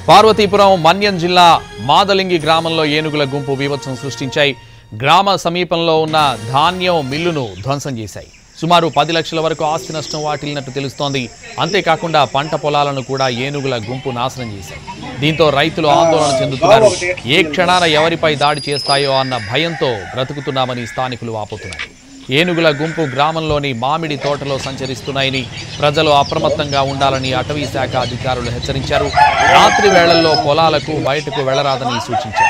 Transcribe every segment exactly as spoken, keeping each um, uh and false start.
పార్వతీపురం మన్యం జిల్లా మాదలింగి గ్రామంలో ఏనుగుల గుంపు బీభత్సం సృష్టించాయి. గ్రామ సమీపంలో ఉన్న ధాన్యం మిల్లును ధ్వంసం చేశాయి. సుమారు పది లక్షల వరకు ఆస్తి నష్టం వాటిల్లినట్టు తెలుస్తోంది. అంతేకాకుండా పంట పొలాలను కూడా ఏనుగుల గుంపు నాశనం చేశాయి. దీంతో రైతులు ఆందోళన చెందుతున్నారు. ఏ క్షణాన ఎవరిపై దాడి చేస్తాయో అన్న భయంతో బ్రతుకుతున్నామని స్థానికులు వాపోతున్నారు. ఏనుగుల గుంపు గ్రామంలోని మామిడి తోటలో సంచరిస్తున్నాయని, ప్రజలు అప్రమత్తంగా ఉండాలని అటవీ శాఖ అధికారులు హెచ్చరించారు. రాత్రి వేళల్లో పొలాలకు బయటకు వెళ్లరాదని సూచించారు.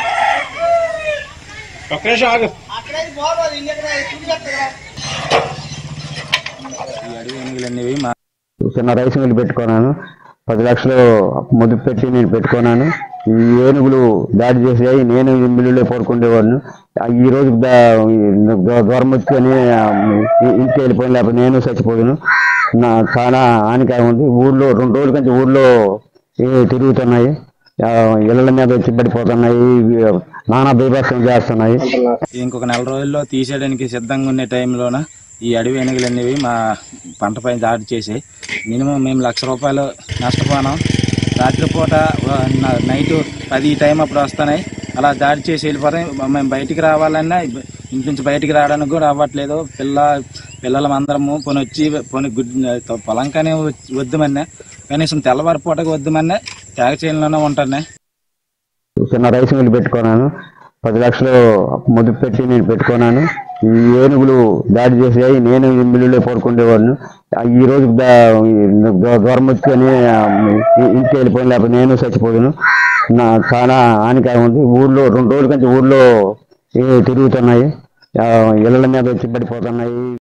చిన్న రైస్ మిల్లు పెట్టుకున్నాను. పది లక్షలు మొదలు పెట్టి నేను పెట్టుకున్నాను. ఈ ఏనుగులు దాడి చేసాయి. నేను ఈ మిల్లులో పడుకుండేవాడిని. ఈ రోజు దూరం వచ్చుకొని ఇంటికి వెళ్ళిపోయిన, లేకపోతే నేను చచ్చిపోయాను. నా చాలా హానికరం ఉంది. ఊళ్ళో రెండు రోజుల నుంచి ఊళ్ళో తిరుగుతున్నాయి. ఇళ్ల మీద వచ్చి పడిపోతున్నాయి. నానా బీభత్సం చేస్తున్నాయి. ఇంకొక నెల రోజుల్లో తీసేయడానికి సిద్ధంగా ఉన్న టైంలోన ఈ అడవి ఏనుగులు అనేవి మా పంటపై దాడి చేసాయి. మినిమం మేము లక్ష రూపాయలు నష్టపోనాం. రాత్రిపూట నైట్ పది టైం అప్పుడు వస్తున్నాయి. అలా దాడి చేసి వెళ్ళిపోతాయి. మేము బయటికి రావాలన్నా ఇంటి నుంచి బయటికి రావడానికి కూడా అవ్వట్లేదు. పిల్ల పిల్లల అందరము పొని వచ్చి పొని గుడ్డు పొలంకానే వద్దామన్నా, కనీసం తెల్లవారి పూటకు వద్దామన్నా త్యాగ చేయంలోనే ఉంటున్నాయి. చిన్న రైస్ మిల్లు పెట్టుకున్నాను. పది లక్షలు మొదలు పెట్టి నేను పెట్టుకున్నాను. ఈ ఏనుగులు దాడి చేసాయి. నేను ఈ మిల్లులో పడుకుండేవాడిని. ఈ రోజు దూరం వచ్చుకొని ఇంటికి వెళ్ళిపోయిన, లేకపోతే నేను చచ్చిపోయాను. నా చాలా హానికరం ఉంది. ఊళ్ళో రెండు రోజుల నుంచి ఊళ్ళో తిరుగుతున్నాయి. ఇళ్ల మీద వచ్చి పడిపోతున్నాయి.